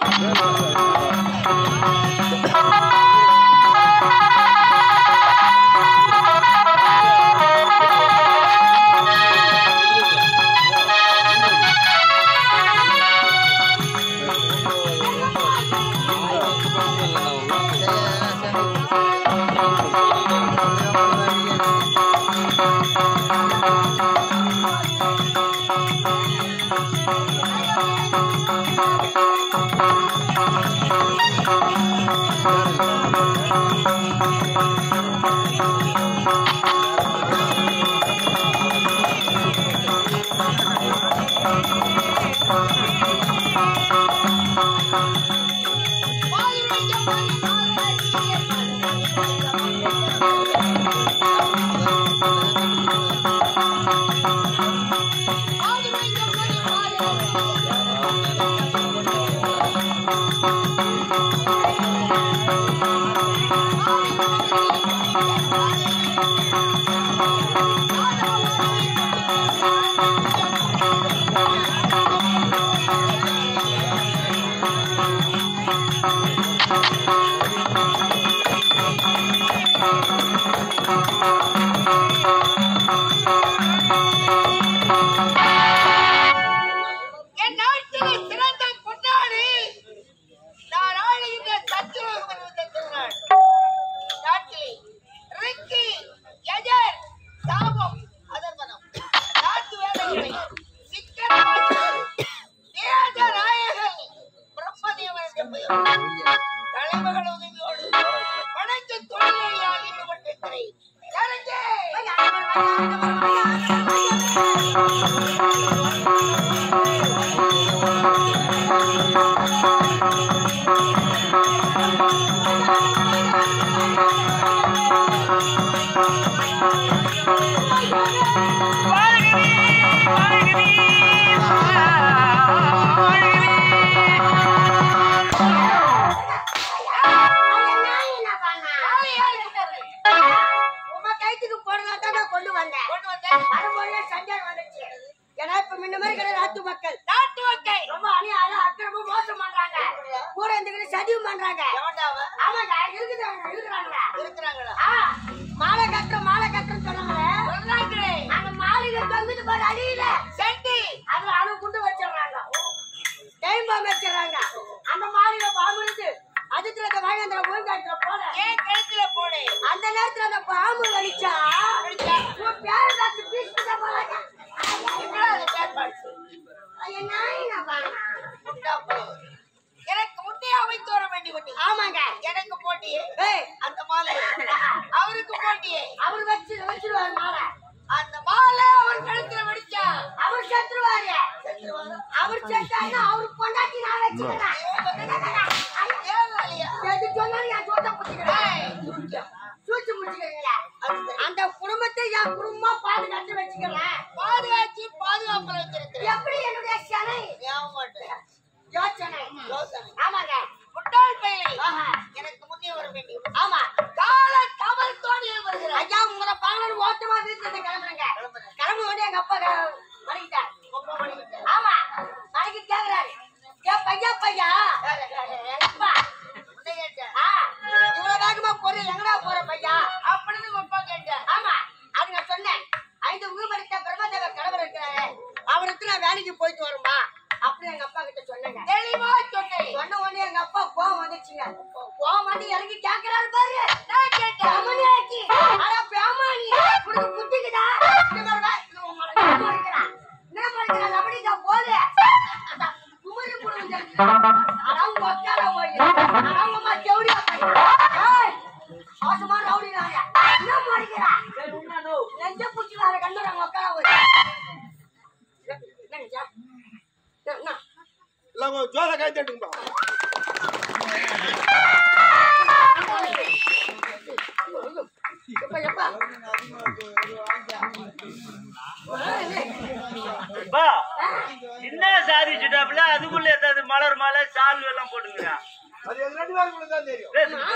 என்ன சாதிச்சுட்டாப்ல அதுக்குள்ள ஏதாவது மலர் மாலை சால்வு எல்லாம் போட்டுங்க. அது 2 பேருக்குள்ள தான் தெரியும்.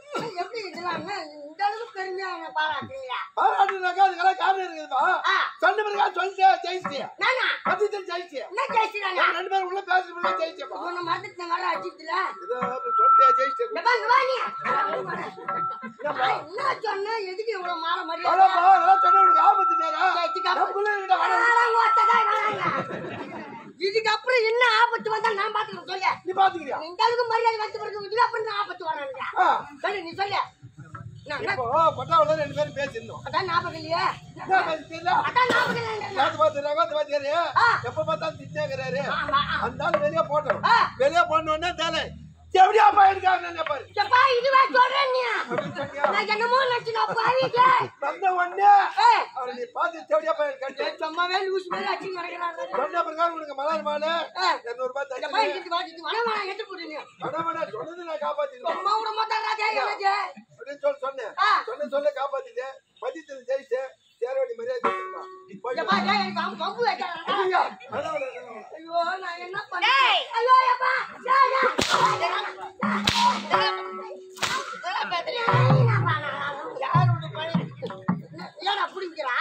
எப்படி இதெல்லாம் இந்த அளவுக்கு பெருமையா என்ன பாராட்டுறீங்களா? பாராட்டுனாக்கா அதுக்கெல்லாம் காரணம் இருக்குதுப்பா. சொன்ன பிறகு சொல்லிட்டு ஜெயிச்சியா? நானா? பத்திட்டு ஜெயிச்சியா? என்ன ஜெயிச்சிடாங்க? ரெண்டு பேரும் உள்ள பேசுறதுல ஜெயிச்சப்பா. உன்னை மறந்துட்டு வர அடிச்சுல. இதோ சொல்லிட்டு ஜெயிச்சியா? வா நீ. என்ன சொன்ன? எதுக்கு இவ்வளவு மாற மரியாதை? அடப்பா, அதெல்லாம் சொன்ன உனக்கு ஆபத்து நேரா. இதுக்கப்புறம் என்ன ஆபத்து வந்தா நான் பாத்துக்கிறேன். சொல்ல நீ பாத்துக்கிறியா? இந்த அளவுக்கு மரியாதை வந்து பிறகு இதுக்கப்புறம் ஆபத்து வரானுங்க. சொல்லு நீ சொல்லு. இப்போ பட்டாவுல ரெண்டு பேரும் பேசிருந்தோம். அதான் ஞாபகம் இல்லையா? என்ன பேசிட்டீங்களா? அதான் ஞாபகம் இல்லை. பாத்துறாரு எப்ப பார்த்தாலும் திட்டேங்கிறாரு. அந்த ஆள் வெளியே போட்டோம். வெளியே போனோடனே தேலை எப்படியா போயிருக்காங்க பாரு. இதுவா சொல்றேன் நீ? நான் என்னமோ நினைச்சு பாருங்க. வந்த உடனே அவரை நீ பார்த்து எப்படியா போயிருக்காங்க. சும்மாவே லூஸ் மாதிரி அடிச்சு நடக்கிறாங்க. சொன்ன பிரகாரம் உனக்கு மலர் மாலை 200 ரூபாய் தரேன். சொன்னது நான் காப்பாத்திட்டேன் அப்படின்னு சொன்னேன். சொல்ல காப்பாத்திட்டேன். மதியத்தில் ஜெயிச்சு சேரவடி மரியாதை ஐயோ நான் என்ன பண்ணேன்? ஐயோ ஏடா புடிக்கிறா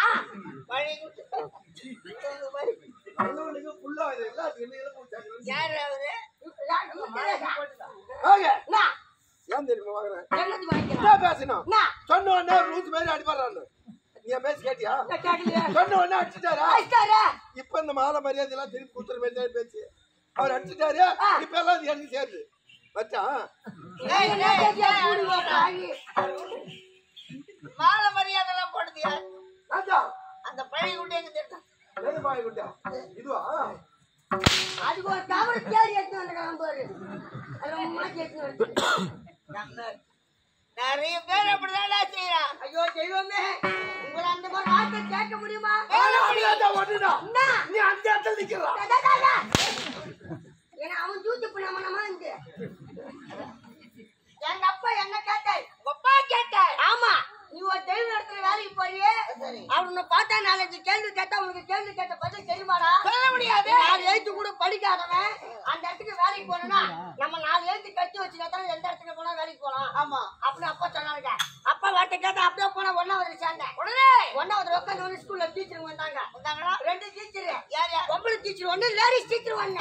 பேசணும். சொன்ன உடனே ரூல்ஸ் மாதிரி அடிப்பாரு. நீ பேசி கேட்டியா? சொன்ன உடனே அடிச்சுட்டாரா? இப்ப இந்த மாலை மரியாதை எல்லாம் திருப்பி கொடுத்துற மாதிரி பேச்சு அவர் அடிச்சுட்டாரு. இப்ப எல்லாம் எனக்கு சேருது மச்சான். மாலை மரியாதை எல்லாம் போடுதியா? அந்த பழைய குண்டை எங்க தெரியும்? இதுவா? அதுக்கு ஒரு தவறு தேடி எடுத்து வந்துருக்காங்க பாரு. நிறைய பேர் அப்படிதான் செய்யறான். ஐயோ தெய்வமே, உங்களை அந்த மாதிரி வார்த்தை கேட்க முடியுமா? நீ அந்த இடத்துல நிக்கிறான். ஏன்னா அவன் தூக்கி பண்ணாம இங்க எங்க அப்பா என்ன கேட்டாய்? அப்பா கேட்டாய்? ஆமா, நீ ஒரு தெய்வ இடத்துல வேலைக்கு போறியே, அவனை பார்த்தா 4-5 கேள்வி கேட்டா உனக்கு கேள்வி கேட்ட பதில் தெரியுமாடா? சொல்ல முடியாது. 4 எழுத்து கூட படிக்காதவன் அந்த இடத்துக்கு வேலைக்கு போனா நம்ம 4 எழுத்து கட்டி வச்சுதான் எந்த இடத்துக்கு போனா வேலைக்கு போலாம். ஆமா அப்படின்னு அப்பா சொன்னாங்க. அப்பா வார்த்தை கேட்டா அப்படியே போனா 1வது சேர்ந்தேன். உடனே 1வது உட்காந்து ஸ்கூல்ல டீச்சர் வந்தாங்க. 2 டீச்சர். யார் யார்? பொம்பளை டீச்சர் 1, லேடிஸ் டீச்சர் 1.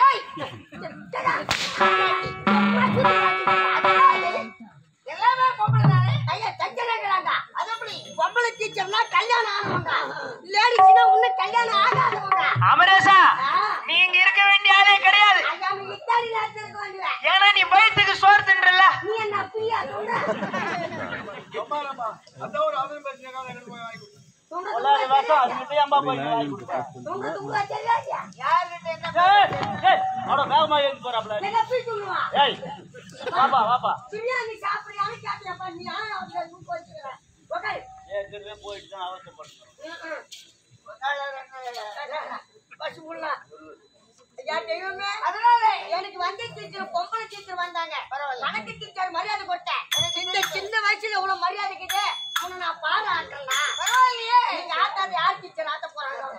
எல்லாமே பொம்பளை தானே. ஐயா தஞ்சனாங்கறாங்க. அது எப்படி? பொம்பளை டீச்சர்னா கல்யாணம் ஆனவங்க, லேடிஸ்னா இன்னும் கல்யாணம் ஆகாதவங்க. அமரேசா, நீ இங்க இருக்க வேண்டிய ஆளே கிடையாது. ஐயா நீ இத்தாலி நாட்டுல இருக்க வேண்டிய. ஏன்னா நீ வயித்துக்கு சோறு தின்றல. நீ என்ன பிரியா சொல்ற? அம்மாடா அந்த ஒரு ஆதரவு பேசினாங்க. எனக்கு போய் வாங்கி கொடு. ஒல்லாரி வாசம் அது மட்டும் அம்மா போய் வாங்கி கொடுப்பா. துங்க தெரியாதியா? யார் கிட்ட என்ன? ஏய் அட வேகமா ஏறி போறாப்ல. என்ன பீட்டுவா? ஏய் வாப்பா பிரியாணி சாப்பிடுறியான்னு கேட்டியாப்பா நீ? அவளை தூக்கு வச்சிர. ஓகே ஏற்கனவே போயிட்டு தான் அவசரப்படுறேன். பசு புள்ள ஐயா தெய்வமே, அதனால எனக்கு வந்த டீச்சர் பொம்பளை டீச்சர் வந்தாங்க. பரவாயில்ல, கணக்கு டீச்சர் மரியாதை கொடுத்தேன். இந்த சின்ன வயசுல இவ்வளவு மரியாதை கிட்ட உன்னை நான் பாராட்டலா? பரவாயில்லையே, நீங்க ஆட்டாத யார் டீச்சர் ஆட்ட போறாங்க?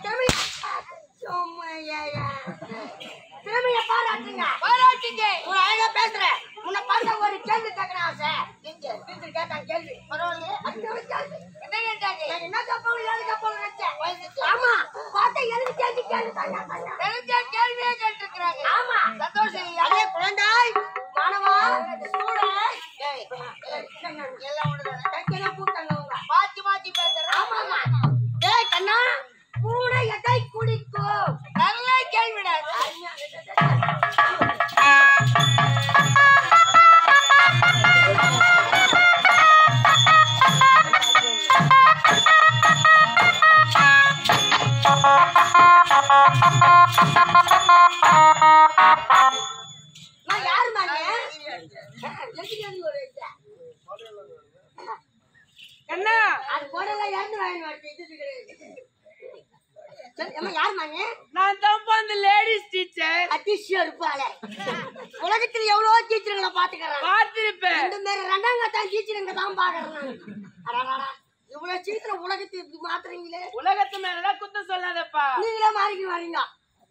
திறமைய பாராட்டுங்க. பாராட்டுங்க. ஒரு அழகா பேசுற. உன்னை பார்த்தா ஒரு கேள்வி கேட்கணும் ஆசை. டீச்சர் கேட்டாங்க கேள்வி. பரவாயில்லையே, என்ன கேட்டாங்க? என்ன கேட்பாங்க? ஏழு கேட்பாங்க நினைச்சேன். ஆமா, பார்த்தா எழுதி கேள்வி கேள்வியே கேட்டுருக்காங்க. ஆமா, சந்தோஷம் இல்லையா? அதே குழந்தாய் மாணவா ஸ்டூடண்ட் எல்லாம் ஒண்ணுதான். கூப்பிட்டாங்க அவங்க மாத்தி பேசுறேன். ஆமாங்க. ஏய் கண்ணா, பூனை எதை குடிக்கும்? நல்ல கேள்விடா. நான் யாரு மானே? என்ன அது போடல யாரு வாங்கி வரது? யார் மானே? நான் தான் அந்த லேடிஸ் டீச்சர். அதிசயம் இருப்பாளே. உலகத்துல எவ்வளவு டீச்சர்களை பாத்துக்கிறேன். பார்த்திருப்பேன். இந்த மாதிரி 2ஆம் கட்டம் டீச்சருங்க தான் பாக்குறேன். இவ்வளவு சீக்கிரம் உலகத்தை இப்படி மாத்துறீங்களே. உலகத்து மேலதான் குத்தம் சொல்லாதப்பா. நீங்களே மாறிக்க வரீங்க.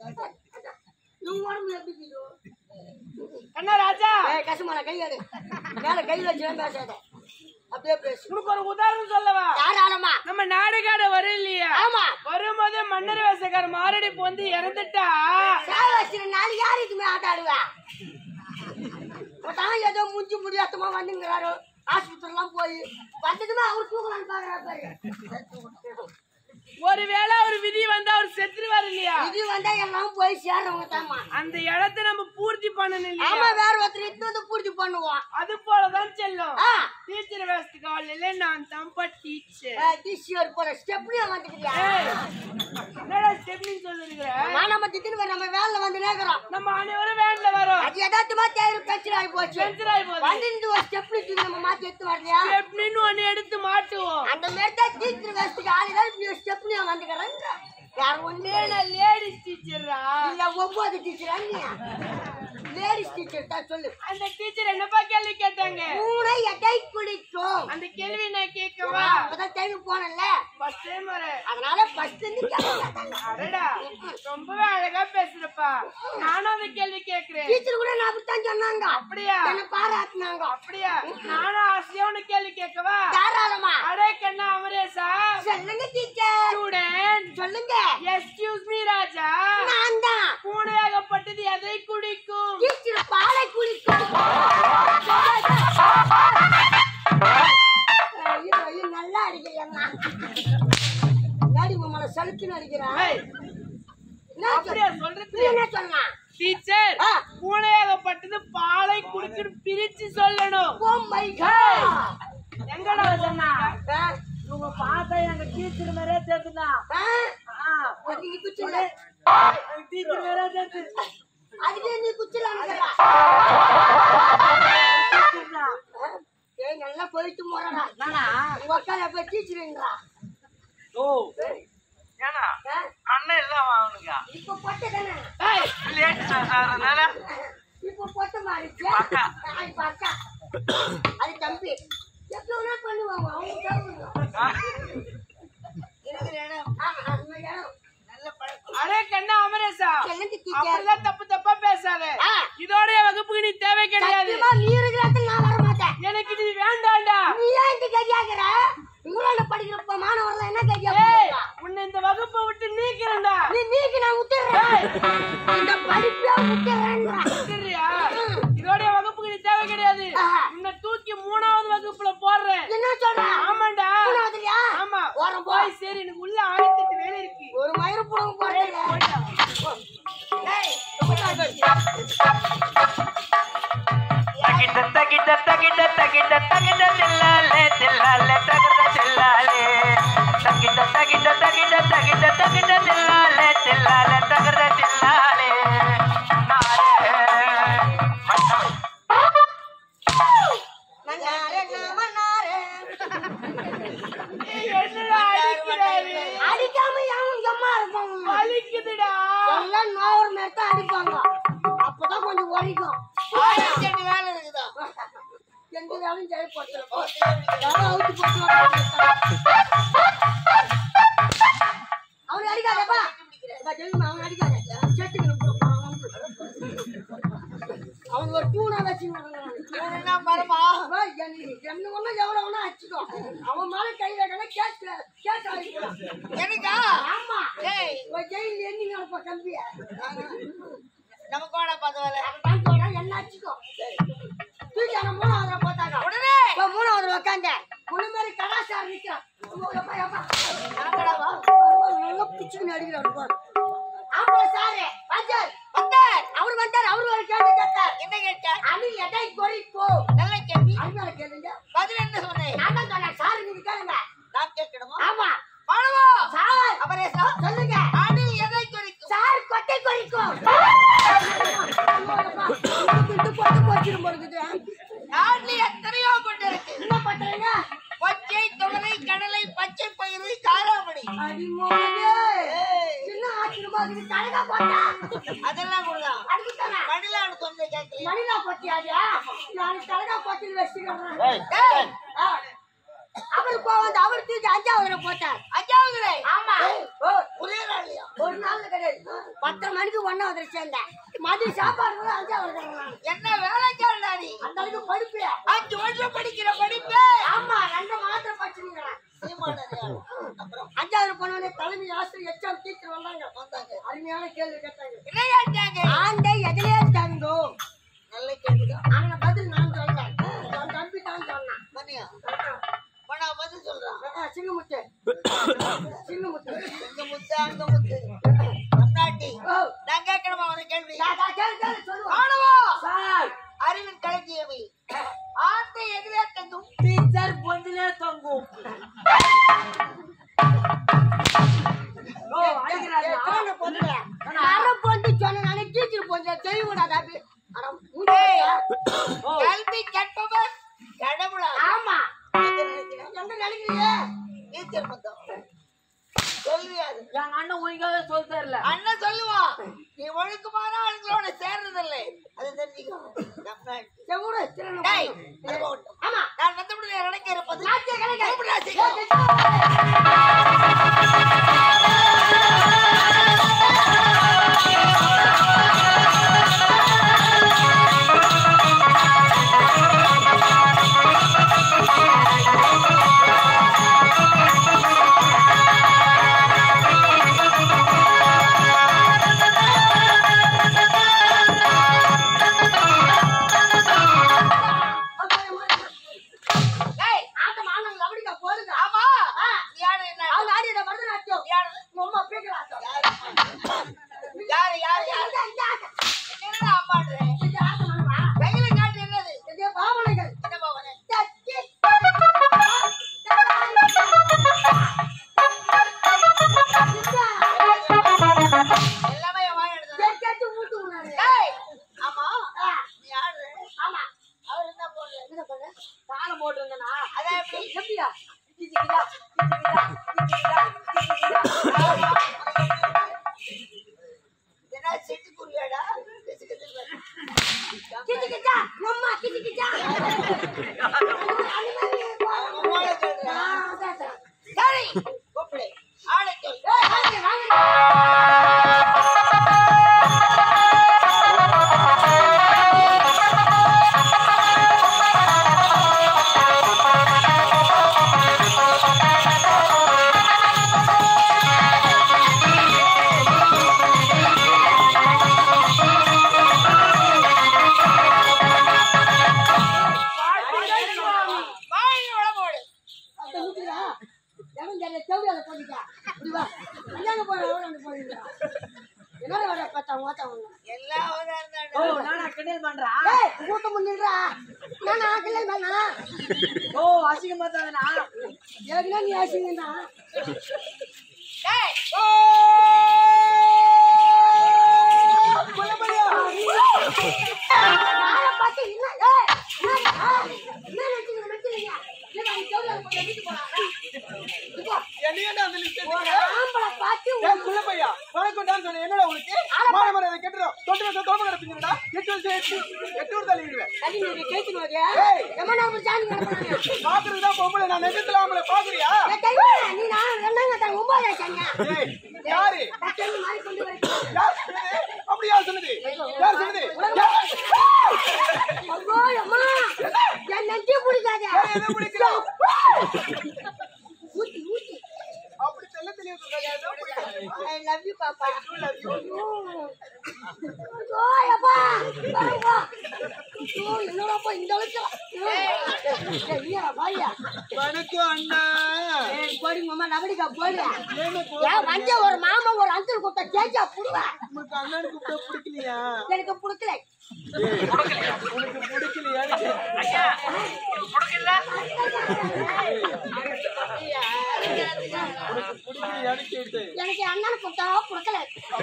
இவங்க உடம்புல எப்படி என்ன ராஜா? கசுமான கையாடு மேல கை வச்சுலாம் பேசாத, அப்படியே பேசு. உனக்கு ஒரு உதாரணம் சொல்லவா? தாராளமா. நம்ம நாடுகாட வரும் இல்லையா? ஆமா. வரும்போது மன்னர் வேசக்கார மாரடி வந்து இறந்துட்டா சாவச்சிர நாள் யார் இதுமே ஆட்டாடுவா? ஏதோ முஞ்சி முடியாதமா வந்துங்கிறாரு. ஆஸ்பத்திரிலாம் போய் வந்ததுமே அவர் தூக்கலான்னு பாக்குறாரு பாரு. ஒருவேளை ஒரு விதி வந்தா அவர் செத்துருவாரு இல்லையா? விதி வந்தா எல்லாம் போய் சேர்றவங்க தாமா. அந்த இடத்தை நம்ம பூர்த்தி பண்ணணும் இல்லையா? ஆமா, வேற ஒருத்தர் இட்டு பூர்த்தி பண்ணுவோம். அது போலதான் செல்லும். டீச்சர் வேஸ்ட் காலையில நான் தம்பா டீச்சர். டீச்சர் போற ஸ்டெப்னியா வந்துக்கிறியா? என்னடா ஸ்டெப்னி சொல்லுறீங்க? நம்ம திடீர்னு நம்ம வேன்ல வந்து நேக்குறோம். நம்ம அனைவரும் வேன்ல வரோம். அது எதாத்துமா தேர் கட்சி ஆகி போச்சு. வந்து ஒரு ஸ்டெப்னி தூக்கி நம்ம மாத்தி எடுத்து வரலையா? ஸ்டெப்னின்னு ஒன்னு எடுத்து மாட்டுவோம். அந்த மாதிரி தான் டீச்சர் வேஸ்ட்டுக்கு ஆளுதான் இப்படி ஸ்டெப்னியா வந்துக்கிறாங்க. யார் ஒண்ணு லேடிஸ் டீச்சரா இல்ல 9 டீச்சர் லேடிஸ் டீச்சர் தான் சொல்லு. அந்த டீச்சர் என்னப்பா கேள்வி கேட்டாங்க? பூனை எடை குடிக்கும். அந்த கேள்வி நான் கேட்கவா? அப்பதான் டைம் போனல ஃபர்ஸ்ட் டைம் அதனால ஃபர்ஸ்ட் இருந்து கேட்டாங்க. அடடா ரொம்பவே அழகா பேசுறப்பா. நானும் அந்த கேள்வி கேக்குறேன். டீச்சர் கூட நான் அப்படித்தான் சொன்னாங்க. அப்படியா? என்ன பாராட்டினாங்க. அப்படியா? நானும் ஆசையா உன கேள்வி கேட்கவா? தாராளமா. அடே கண்ணா அமரேசா. சொல்லுங்க டீச்சர். ஸ்டூடண்ட் சொல்லுங்க. Excuse me Raja. நான் தான். பூனையாகப்பட்டது எதை குடிக்கும்? டீச்சர் பாலை குடிக்கும். ஐயோ நல்லா அடிக்கிறேன்னா நாடி உங்களை சலுக்குன்னு அடிக்கிறான். அப்படியா சொல்றது? என்ன சொன்னா? டீச்சர் பூனையாகப்பட்டது பாலை குடிக்கணும் பிரிச்சு சொல்லணும். Oh my god. எங்கடா சொன்னா? உங்க பார்த்தா எங்க டீச்சர் மாதிரியே தெரியுதா? நீ குச்சில டீச்சர் மாதிரியே தெரியுது. அதுவே நீ குச்சில அனுப்புறா. ஏய் நல்லா போயிட்டு போறடா. நானா உங்க அக்கால போய் டீச்சர்ன்றா. ஓ ஏனா அண்ணன் இல்ல அவனுக்கு. இப்போ போட்டதானே. ஏய் லேட் சாரனால இப்போ போட்ட மாறிச்சா? ஐ பாக்கா. அது தம்பி. எப்பவுமே பண்ணுவாங்க. அவங்க சாப்பிடுவாங்க. எனக்கு வேணும். ஆமா வேணும். நல்ல பழக்கம். அரே கண்ணா அமரேசா. என்னது டீச்சர்? அப்படிலாம் தப்பா பேசாத. இதோட வகுப்புக்கு நீ தேவை கிடையாது. சத்தியமா நீ இருக்கிறது நான் வர மாட்டேன். எனக்கு நீ வேண்டாம்டா. நீ ஏன் இந்த கதியாக்குற? உங்களோட படிக்கிறப்ப மாணவர்கள் என்ன கதியா? உன்னை இந்த வகுப்பை விட்டு நீக்கிறேன்டா. நீ நீக்கு நான் விட்டுறேன். இந்த படிப்பே விட்டுறேன்டா. சரியா? இதோட வகுப்புக்கு நீ தேவை கிடையாது. உன்னை தூக்கி 3வது வகுப்புல போடுறேன். என்ன சொல்ற? ஆமாண்டா. 3வதுலயா? ஆமா. ஓரம் போய் சரி எனக்கு உள்ள 1008 வேலை இருக்கு. ஒரு மயிறு புடுங்க போறேன். டேய் தகிட தகிட தகிட தகிட தில்லாலே தில்லாலே தகிட தில்லாலே தகிட தகிட தகிட தகிட தகிட தில்லாலே தில்லாலே தகிட தில்லாலே அடிக்காம யாவும் எம்மா இருப்பாங்க. வலிக்குதுடா. எல்லாம் நோவர் மேட்ட அடிப்பாங்க. அப்பதான் கொஞ்சம் ஒழிக்கும். வேலை இருக்குதா? எந்த வேலையும் செய்யப்பட்டு அவன் அடிக்காதப்பா. அவன் அடிக்காத. அவன் ஒரு டூனா வச்சு என்ன பரமா என்ன ஒண்ணு எவ்வளவு ஒண்ணு அடிச்சுக்கோ. அவன் மேல கை வைக்கணும். கேஸ் ஆகிக்கலாம். எனக்கா? ஆமா. ஜெயில எண்ணி நினைப்பா கம்பிய நமக்கு வேணா பார்த்த என்ன அடிச்சுக்கோ. தூக்கி அவன் 3வது போட்டாங்க. உடனே 3வது உட்காந்து உன்ன மாதிரி கலாச்சாரம் நிற்கிறான். நல்லா பிச்சுன்னு அடிக்கிறான். ஆமா சாரு வந்தார். அவரு வந்தார். அவரு ஒரு கேள்வி கேட்டார். என்ன கேட்டார்? அணி எடை குறைக்கும். நல்ல கேள்வி. அதனால கேளுங்க. பதில் என்ன சொன்னேன்? நான் தான் சொன்னேன். சார் நீங்க கேளுங்க. நான் கேட்கணுமா? ஆமா. பாடுவோ சார். அமரேசா சொல்லுங்க. அணி எடை குறைக்கும். சார் கொட்டை குறைக்கும். இது போட்டு போச்சிரும் போடுது. நாட்ல எத்தனையோ கொண்டு இருக்கு. என்ன பண்றீங்க? பச்சை துவரை கடலை பச்சை பயிறு காராமணி. அடிமோனே என்ன ஆச்சரியமா இருக்கு. கலகா போட்டா அதெல்லாம் கொடுங்க. அதுக்குதானே மணிலான்னு சொன்ன கேட்கல. மணிலா போட்டியாடியா? நான் கலகா போட்டில வெச்சிக்கிறேன். டேய் அவர் போவாங்க. அவர் தூக்கி 5வது போட்டார். 5வது ஆமா. ஒரே நாள்லயா? ஒரு நாள்ல கிடையாது. 10 மணிக்கு 1வது சேர்ந்தேன். மதிய சாப்பாடு கூட 5வது. என்ன வேலை கேள்வி? அந்த அளவுக்கு படிப்பு 5 இருந்து ஆசிரியர் எச்சாம் டீச்சர் வந்தாங்க. அருமையான கேள்வி கேட்டாங்க. என்ன கேட்டாங்க? ஆண்டை எதிலே தங்கோ? நல்ல கேள்விதான். ஆனா பதில் நான் சொல்றேன். உன் தம்பி தான் சொன்னான். மணியா? பணா பதில் சொல்றான். சிங்கமுத்து. சிங்கமுத்து. சிங்கமுத்து அங்கமுத்து. கண்ணாட்டி. நான் கேட்கணுமா ஒரு கேள்வி? கேளு சொல்லுவா. ஆனவா? சார். அறிவின் கலக்கியவை. ஆண்டை எதிலே தங்கும்? டீச்சர் பொந்திலே தங்கும். கல்வி கற்பவர் கடவுளா? ஆமா. எங்க நினைக்கிறீங்க? டீச்சர் மொத்தம் சொல்லியாது. என் அண்ணன் ஒழுங்காவே சொல்ல தெரியல. அண்ணன் சொல்லுவா, நீ ஒழுக்கமான ஆளுங்களோட சேர்றதில்லை, அது தெரிஞ்சுக்கோ. ஆமா, நான் வந்தபடி நினைக்க இருப்பது ஒரு மாமா ஒரு அஞ்சல் கொடுத்த கேஜா புடுவா. எனக்கு புடிக்கல. எனக்கு அண்ணன் கொடுத்தா புடிக்கல.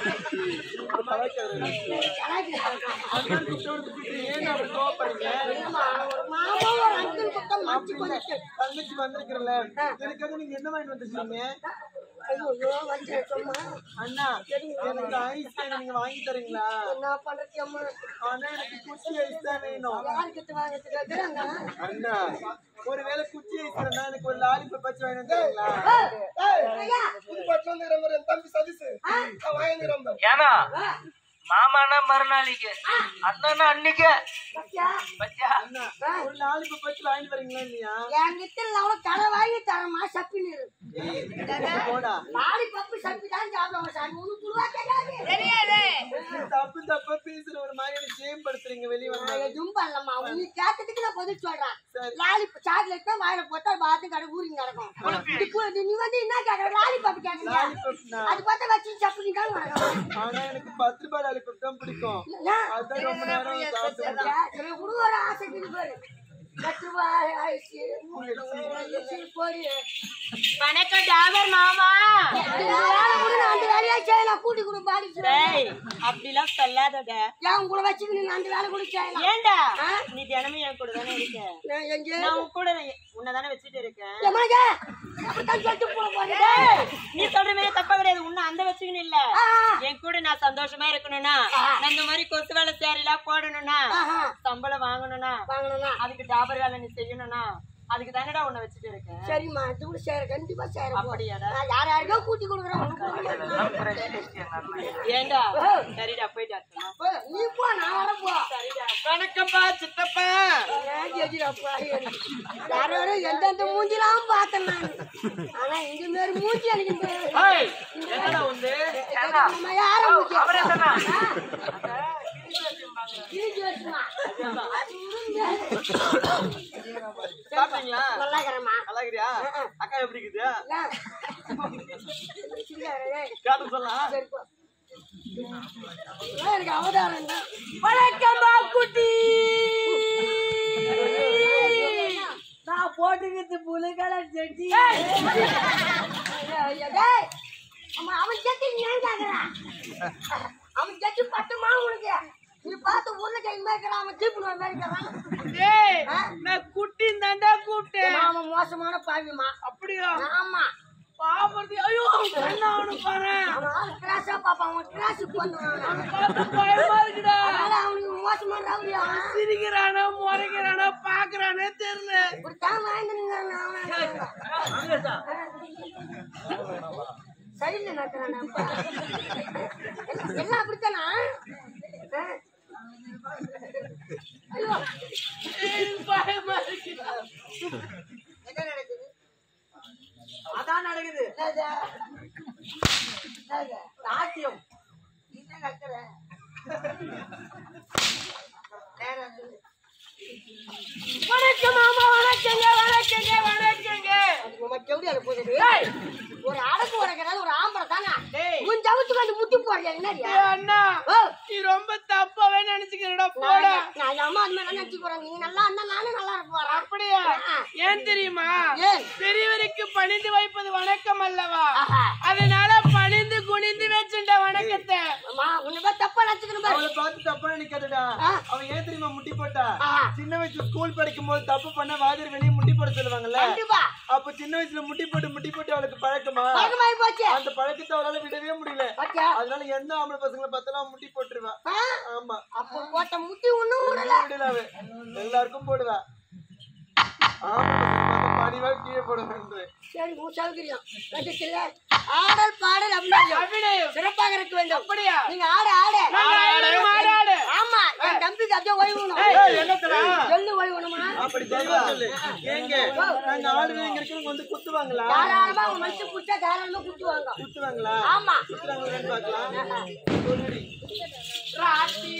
மாமா ஒரு அஞ்சல் கொடுத்தா மாச்சி பண்ணிட்டு தங்கச்சி வந்திருக்கிறல, எனக்காக நீங்க என்ன வாங்கிட்டு வந்துருக்கீங்க? அண்ணா, எனக்கு ஐஸ் நீங்க வாங்கி தரீங்களா? என்ன பண்றது அம்மா? ஆனா எனக்கு குச்சி ஐஸ் தான் வேணும். அண்ணா, ஒருவேளை குச்சி ஐஸ் வேணா எனக்கு ஒரு லாலிபப் வச்சு வாங்கி தரீங்களா? தம்பி சதீஷ் வாங்கிக்கிறோம். ஏன்னா மாமானா மறுநாளைக்கு அண்ணா அன்னைக்கு பத்தியா? பத்தியா ஒரு நாளைக்கு பச்சு வாங்கிட்டு வரீங்களா இல்லையா? என்கிட்ட நான் கடை வாங்கி தரமா சப்பின்னு இரு. போடா. லாலி பப்பு சப்பி தான் சாப்பிடுவோம் சாமி. உனக்கு புழுவா கேட்காது. தெரியாது. தப்பு தப்பா பேசுற ஒரு மாதிரி சேம் படுத்துறீங்க வெளிய வந்து. நான் எதுவும் பண்ணலம்மா. நீ கேட்டதுக்கு நான் பதில் சொல்றேன். லாலி சாக்லேட் தான் வாயில போட்டா பாத்து கடை ஊறிங்க நடக்கும். நீ வந்து என்ன கேக்குற? லாலி பப்பு கேக்குறியா? அது பார்த்தா வச்சு சப்பின்னு தான் நடக்கும். ஆனா எனக்கு 10 ரூபாய் லாலிபப் தான் பிடிக்கும். அதான் ரொம்ப நேரம் சாப்பிட்டு ஒரு ஆசைக்கு பாரு. 10 ரூபாய் ஆயிடுச்சு. போடி. வணக்கம் டாபர் மாமா. அந்த வேலையா செய்யலாம். கூட்டி கொடு பாடி. அப்படிலாம் சொல்லாதடா. ஏன் கூட வச்சுக்கணும் அந்த வேலை கூட செய்யலாம். ஏண்டா நீ தினமும் என் கூட தானே இருக்க. எங்க நான் உன் கூட உன்னதானே வச்சுட்டு இருக்கேன். நீ சொல்ற மாதிரி தப்பா கிடையாது. உன்ன அந்த வச்சுக்கணும் இல்ல. என் கூட நான் சந்தோஷமா இருக்கணும்னா நான் இந்த மாதிரி கொசு வேலை சேரலாம் போடணும்னா சம்பளம் வாங்கணும்னா அதுக்கு டாபர் வேலை நீ செய்யணும்னா அதுக்கு தானடா உன்னை வச்சுட்டு இருக்கேன். சரிம்மா இது கூட சேர கண்டிப்பா சேர. அப்படியாடா? யார் யாருக்கோ கூட்டி கொடுக்குறேன். ஏண்டா சரிடா போயிட்டு நீ போ நான் வர போ. வணக்கம்ப்பா சித்தப்பா. யாரோட எந்தெந்த மூஞ்சிலாம் பார்த்தேன் நான். ஆனா இந்த மாதிரி மூஞ்சி எனக்கு என்னடா உண்டு யார மூஞ்சி அவரே தானா சாப்பிட்டீங்களா? நல்லா இருக்கிறேம்மா. நல்லா இருக்கிறியா? அக்கா எப்படி இருக்குது? காட்டு சொல்லலாம். எனக்கு அவதாரம் வணக்கம்மா குட்டி. நான் போட்டுக்கிறது புலிகலர் செட்டி. அவன் செட்டி ஏன் கேக்குறான்? அவன் செட்டி பட்டுமா உனக்கு? நீ பார்த்து உருளைக்கை மேய்க்கிறான். அவன் தீப்புன மேய்க்கிறான். நான் குட்டி தாண்டா கூப்பிட்டேன். அவன் மோசமான பாவிமா. அப்படியா? ஆமா பாப்பறது. ஐயோ என்ன அவனு பாரு. அவன் கிராஸா பாப்பான். அவன் கிராஸுக்கு பண்ணுவான். பயமா இருக்குடா. அவனுக்கு மோசமான ரவுடியா. சிரிக்கிறானா முறைக்கிறானா பாக்குறானே தெரியல. இப்படித்தான் வாய்ந்துங்க. சைட்ல நட்டுறானா எல்லாம் அப்படித்தானா? ஐயோ பயமா இருக்குடா. என்ன நடக்குது? அதான் நடக்குது நாட்டியம். என்ன நடக்கிற வணக்கம் மாமா. வணக்கங்க வணக்கங்க வணக்கங்க. ஒரு அடக்கு உடைக்கிறது ஒரு ஆம்பளை தானே. உன் ஜவுத்துக்கு வந்து முட்டி போடுறியா? என்ன அண்ணா நீ ரொம்ப தப்பாவே நினைச்சுக்கிறடா. போடா. நான் அம்மா அது மாதிரி நினைச்சு போறேன். நீங்க நல்லா இருந்தா நானும் நல்லா இருக்க போறேன். அப்படியா? ஏன் தெரியுமா? பெரியவருக்கு பணிந்து வைப்பது வணக்கம் அல்லவா? அதனால பணிந்து குனிந்து வச்சுட்ட வணக்கத்தை. உனக்கு தப்பா நினைச்சுக்கணும். அவளை பார்த்து தப்பா நினைக்காதடா. அவன் ஏன் தெரியுமா முட்டி போட்டா? சின்ன வயசுல ஸ்கூல் படிக்கும் போது தப்பு பண்ண வாதிர் வெளியே முட்டி போட சொல்லுவாங்கல்ல. அப்ப சின்ன வயசுல முட்டி போட்டு அவளுக்கு பழக்கமா அந்த பழக்கத்தை அவளால விடவே முடியல. அதனால எந்த ஆம்பளை பசங்களை பார்த்தாலும் முட்டி போட்டுருவா. ஆமா அப்ப போட்ட முட்டி ஒண்ணும் விடல. எல்லாருக்கும் போடுவா. பணிவா கீழே போடுவேன். சரி சௌகரியம். ஆடல் பாடல் அபிநயம் சிறப்பாக இருக்க வேண்டும். அப்படியா? நீங்க ஆடு. ஆமா என் தம்பிக்கு அப்படியே ஓய்வுணும். சொல்லு ஓய்வுணுமா? அப்படி சொல்லு. ஏங்க நாங்க ஆடுறோம் இங்க இருக்கவங்க வந்து குத்துவாங்களா? தாராளமா உங்க மனுஷன் குட்டா தாராளமா குத்துவாங்களா? குத்துவாங்களா? ஆமா குத்துறாங்களான்னு பாக்கலாம். சொல்லுடி.